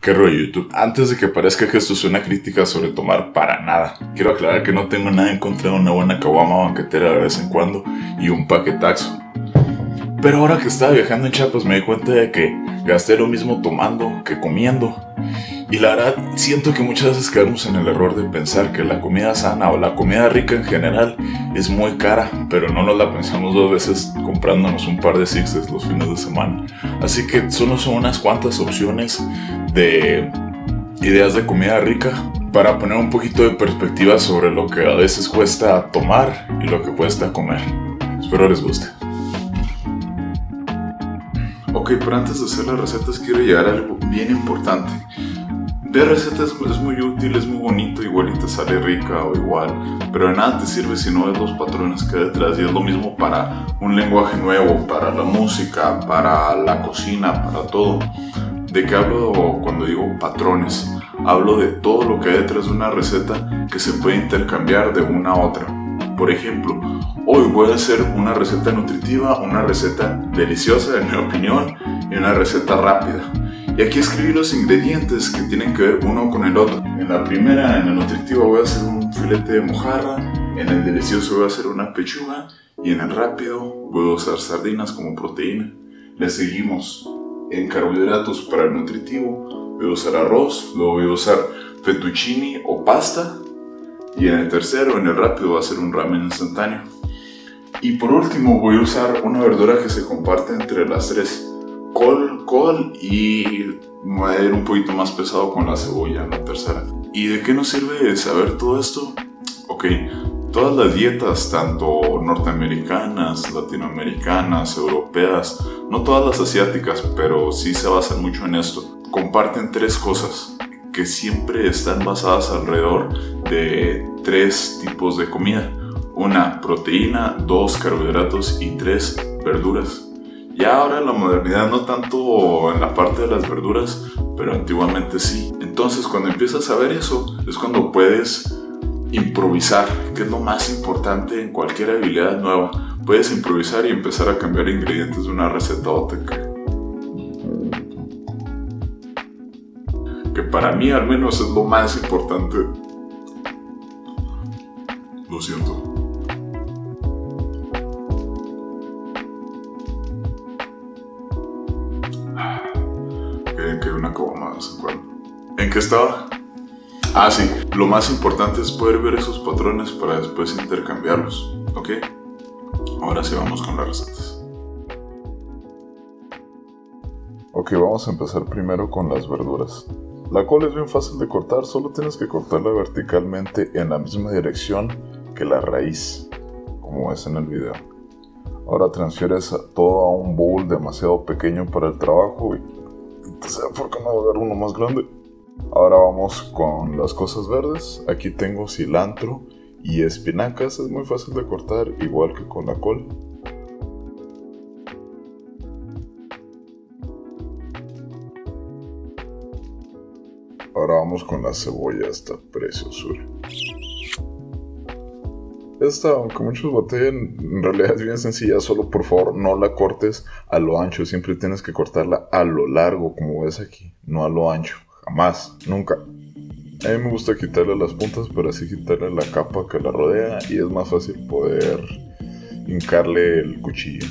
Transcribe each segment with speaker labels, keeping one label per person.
Speaker 1: ¿Qué rollo YouTube? Antes de que parezca que esto es una crítica sobre tomar, para nada. Quiero aclarar que no tengo nada en contra de una buena caguama banquetera de vez en cuando y un paquetaxo. Pero ahora que estaba viajando en Chiapas me di cuenta de que gasté lo mismo tomando que comiendo. Y la verdad, siento que muchas veces caemos en el error de pensar que la comida sana o la comida rica en general es muy cara, pero no nos la pensamos dos veces comprándonos un par de sixes los fines de semana. Así que solo son unas cuantas opciones de ideas de comida rica para poner un poquito de perspectiva sobre lo que a veces cuesta tomar y lo que cuesta comer. Espero les guste. Ok, pero antes de hacer las recetas quiero llegar a algo bien importante. Ver recetas es muy útil, es muy bonito, igual y te sale rica o igual, pero de nada te sirve si no ves los patrones que hay detrás. Y es lo mismo para un lenguaje nuevo, para la música, para la cocina, para todo. ¿De qué hablo cuando digo patrones? Hablo de todo lo que hay detrás de una receta que se puede intercambiar de una a otra. Por ejemplo, hoy voy a hacer una receta nutritiva, una receta deliciosa en mi opinión y una receta rápida. Y aquí escribí los ingredientes que tienen que ver uno con el otro. En la primera, en el nutritivo, voy a hacer un filete de mojarra. En el delicioso voy a hacer una pechuga. Y en el rápido voy a usar sardinas como proteína. Le seguimos. En carbohidratos para el nutritivo voy a usar arroz. Luego voy a usar fettuccine o pasta. Y en el tercero, en el rápido, voy a hacer un ramen instantáneo. Y por último voy a usar una verdura que se comparte entre las tres. Col y me voy a ir un poquito más pesado con la cebolla en la tercera. ¿Y de qué nos sirve saber todo esto? Ok, todas las dietas, tanto norteamericanas, latinoamericanas, europeas, no todas las asiáticas, pero sí se basan mucho en esto, comparten tres cosas que siempre están basadas alrededor de tres tipos de comida. Una, proteína, dos, carbohidratos y tres, verduras. Ya ahora en la modernidad no tanto en la parte de las verduras, pero antiguamente sí. Entonces cuando empiezas a ver eso es cuando puedes improvisar, que es lo más importante en cualquier habilidad nueva. Puedes improvisar y empezar a cambiar ingredientes de una receta a otra. Que para mí al menos es lo más importante. Lo siento. Que una caguama de vez en cuando. ¿En qué estaba? Ah, sí. Lo más importante es poder ver esos patrones para después intercambiarlos. ¿Ok? Ahora sí vamos con las recetas. Ok, vamos a empezar primero con las verduras. La col es bien fácil de cortar, solo tienes que cortarla verticalmente en la misma dirección que la raíz, como ves en el video. Ahora transfieres todo a un bowl demasiado pequeño para el trabajo y ¿por qué no agarrar uno más grande? Ahora vamos con las cosas verdes. Aquí tengo cilantro y espinacas. Es muy fácil de cortar, igual que con la col. Ahora vamos con la cebolla, esta preciosura. Esta, aunque muchos batallan, en realidad es bien sencilla. Solo por favor no la cortes a lo ancho. Siempre tienes que cortarla a lo largo, como ves aquí. No a lo ancho. Jamás. Nunca. A mí me gusta quitarle las puntas para así quitarle la capa que la rodea. Y es más fácil poder hincarle el cuchillo.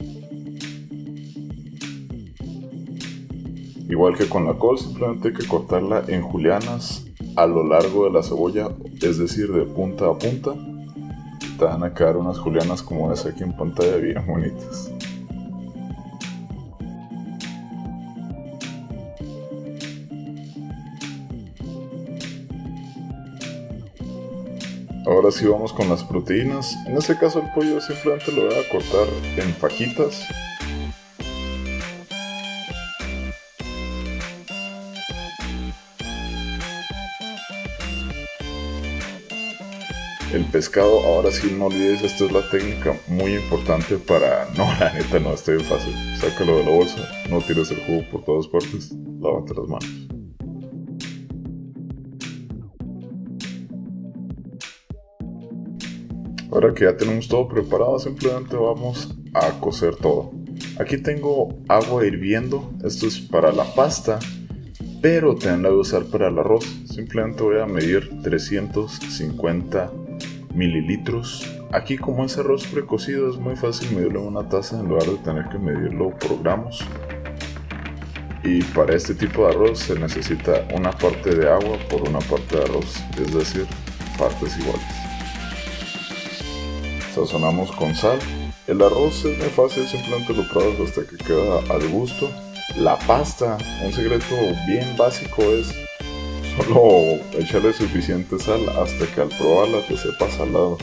Speaker 1: Igual que con la col, simplemente hay que cortarla en julianas a lo largo de la cebolla. Es decir, de punta a punta. Te van a quedar unas julianas como ves aquí en pantalla, bien bonitas. Ahora sí vamos con las proteínas. En este caso el pollo simplemente lo voy a cortar en fajitas. El pescado, ahora sí no olvides, esta es la técnica muy importante para... No, la neta no, está bien fácil. Sácalo de la bolsa, no tires el jugo por todas partes, lávate las manos. Ahora que ya tenemos todo preparado, simplemente vamos a cocer todo. Aquí tengo agua hirviendo, esto es para la pasta. pero también la voy a usar para el arroz. Simplemente voy a medir 350 mililitros. Aquí, como es arroz precocido, es muy fácil medirlo en una taza en lugar de tener que medirlo por gramos. Y para este tipo de arroz se necesita una parte de agua por una parte de arroz, es decir, partes iguales. Sazonamos con sal. El arroz es muy fácil, simplemente lo pruebas hasta que queda al gusto. La pasta, un secreto bien básico es solo echarle suficiente sal hasta que al probarla te sepa salado.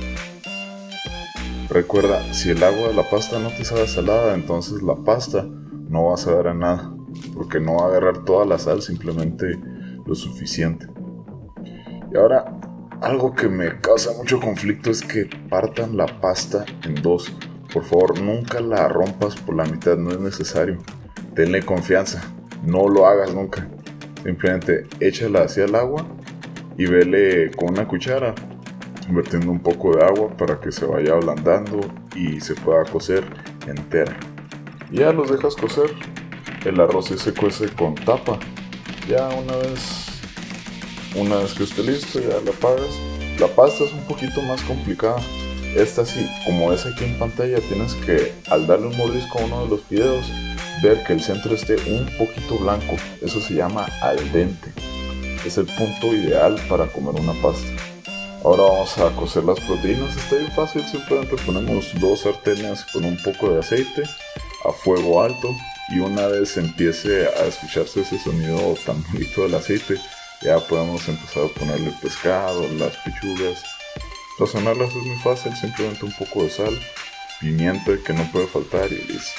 Speaker 1: Recuerda, si el agua de la pasta no te sabe salada, entonces la pasta no va a saber a nada, porque no va a agarrar toda la sal, simplemente lo suficiente. Y ahora, algo que me causa mucho conflicto es que partan la pasta en dos. Por favor, nunca la rompas por la mitad, no es necesario. Tenle confianza, no lo hagas nunca. Simplemente échala hacia el agua y vele con una cuchara vertiendo un poco de agua para que se vaya ablandando y se pueda cocer entera. Ya los dejas cocer. El arroz sí se cuece con tapa. Ya una vez que esté listo, ya la apagas. La pasta es un poquito más complicada. Esta sí, como ves aquí en pantalla, tienes que, al darle un mordisco a uno de los fideos, ver que el centro esté un poquito blanco. Eso se llama al dente. Es el punto ideal para comer una pasta. Ahora vamos a cocer las proteínas. Está bien fácil, simplemente ponemos 2 sartenes con un poco de aceite a fuego alto. Y una vez empiece a escucharse ese sonido tan bonito del aceite, ya podemos empezar a ponerle el pescado, las pechugas. Sazonarlas es muy fácil, simplemente un poco de sal, pimienta que no puede faltar y listo.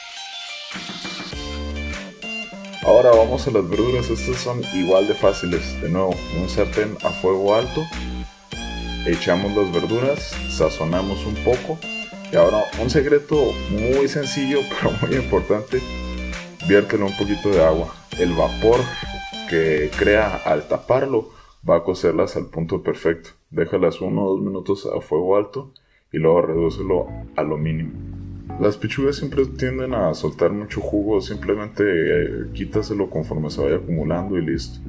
Speaker 1: Ahora vamos a las verduras, estas son igual de fáciles. De nuevo, un sartén a fuego alto, echamos las verduras, sazonamos un poco. Y ahora un secreto muy sencillo pero muy importante, viértelo un poquito de agua. El vapor que crea al taparlo va a cocerlas al punto perfecto. Déjalas 1 o 2 minutos a fuego alto y luego redúcelo a lo mínimo. Las pechugas siempre tienden a soltar mucho jugo, simplemente quítaselo conforme se vaya acumulando y listo.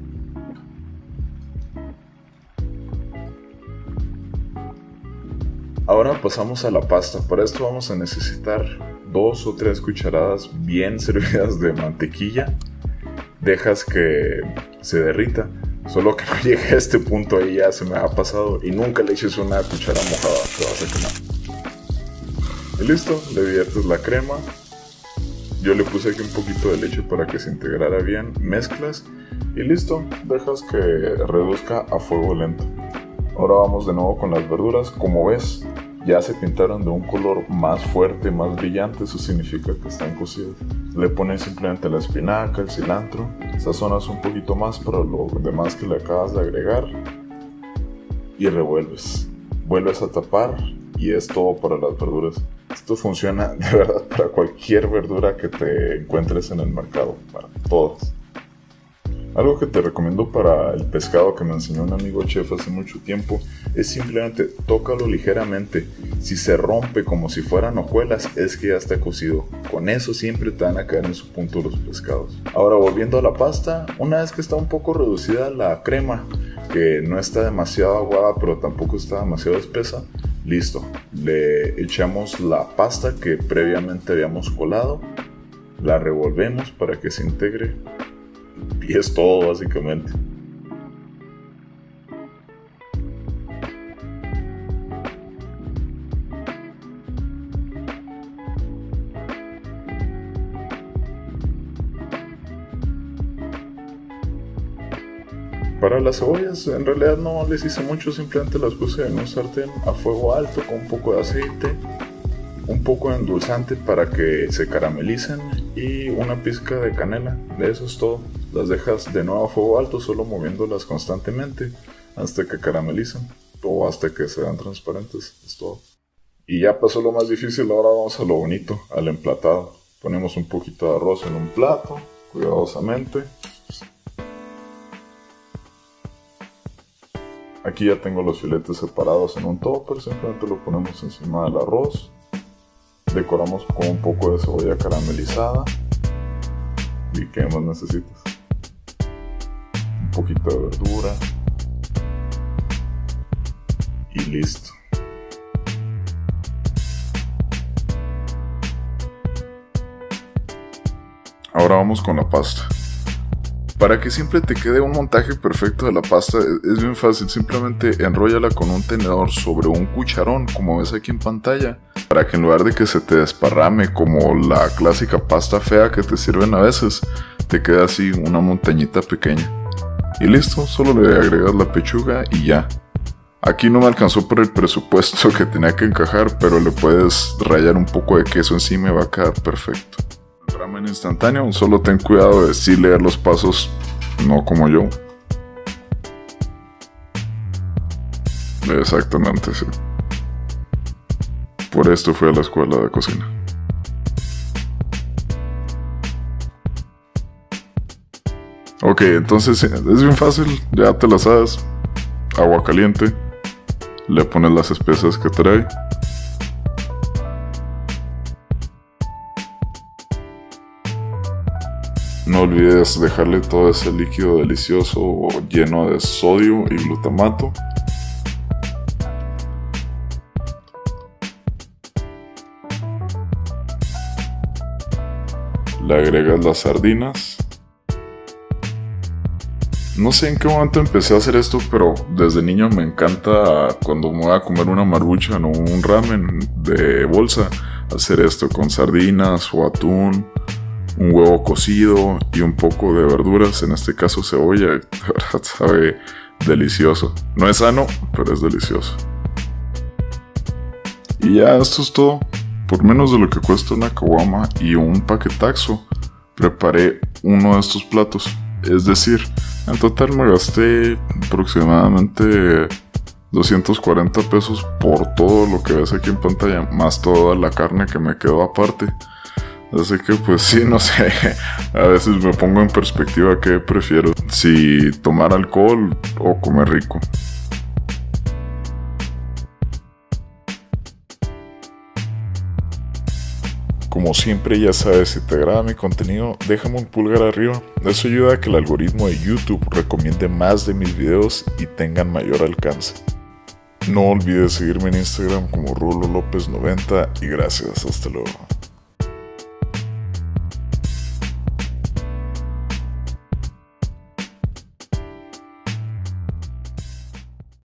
Speaker 1: Ahora pasamos a la pasta. Para esto vamos a necesitar 2 o 3 cucharadas bien servidas de mantequilla. Dejas que se derrita. Solo que no llegue a este punto, ahí ya se me ha pasado. Y nunca le eches una cuchara mojada, te vas a quemar. Y listo, le viertes la crema. Yo le puse aquí un poquito de leche para que se integrara bien. Mezclas y listo. Dejas que reduzca a fuego lento. Ahora vamos de nuevo con las verduras. Como ves, ya se pintaron de un color más fuerte, más brillante. Eso significa que están cocidas. Le pones simplemente la espinaca, el cilantro. Sazonas un poquito más para lo demás que le acabas de agregar. Y revuelves. Vuelves a tapar y es todo para las verduras. Esto funciona de verdad para cualquier verdura que te encuentres en el mercado. Para todas. Algo que te recomiendo para el pescado que me enseñó un amigo chef hace mucho tiempo es simplemente tócalo ligeramente. Si se rompe como si fueran hojuelas, es que ya está cocido. Con eso siempre te van a caer en su punto los pescados. Ahora, volviendo a la pasta, una vez que está un poco reducida la crema, que no está demasiado aguada pero tampoco está demasiado espesa, listo. Le echamos la pasta que previamente habíamos colado, la revolvemos para que se integre. Y es todo básicamente. Para las cebollas en realidad no les hice mucho, simplemente las puse en un sartén a fuego alto con un poco de aceite, un poco de endulzante para que se caramelicen y una pizca de canela. De eso es todo. Las dejas de nuevo a fuego alto, solo moviéndolas constantemente hasta que caramelizan o hasta que sean transparentes. Es todo. Y ya pasó lo más difícil, ahora vamos a lo bonito, al emplatado. Ponemos un poquito de arroz en un plato, cuidadosamente. Aquí ya tengo los filetes separados en un topper, simplemente lo ponemos encima del arroz. Decoramos con un poco de cebolla caramelizada. ¿Y qué más necesitas? poquito de verdura y listo. Ahora vamos con la pasta. Para que siempre te quede un montaje perfecto de la pasta es bien fácil, simplemente enróllala con un tenedor sobre un cucharón como ves aquí en pantalla, para que en lugar de que se te desparrame como la clásica pasta fea que te sirven a veces, te queda así una montañita pequeña. Y listo, solo le agregas la pechuga y ya. Aquí no me alcanzó por el presupuesto que tenía que encajar, pero le puedes rallar un poco de queso encima y va a quedar perfecto. Ramen instantáneo, solo ten cuidado de sí leer los pasos, no como yo. Exactamente, sí. Por esto fui a la escuela de cocina. Ok, entonces es bien fácil, ya te la sabes. Agua caliente, le pones las especias que trae. No olvides dejarle todo ese líquido delicioso lleno de sodio y glutamato. Le agregas las sardinas. No sé en qué momento empecé a hacer esto, pero desde niño me encanta cuando me voy a comer una maruchan o un ramen de bolsa, hacer esto con sardinas o atún, un huevo cocido y un poco de verduras, en este caso cebolla. De verdad sabe delicioso. No es sano, pero es delicioso. Y ya esto es todo. Por menos de lo que cuesta una caguama y un paquetaxo, preparé uno de estos platos. Es decir, en total me gasté aproximadamente 240 pesos por todo lo que ves aquí en pantalla, más toda la carne que me quedó aparte. Así que pues sí, no sé, a veces me pongo en perspectiva qué prefiero, si tomar alcohol o comer rico. Como siempre, ya sabes, si te agrada mi contenido, déjame un pulgar arriba. Eso ayuda a que el algoritmo de YouTube recomiende más de mis videos y tengan mayor alcance. No olvides seguirme en Instagram como RuloLopez90 y gracias, hasta luego.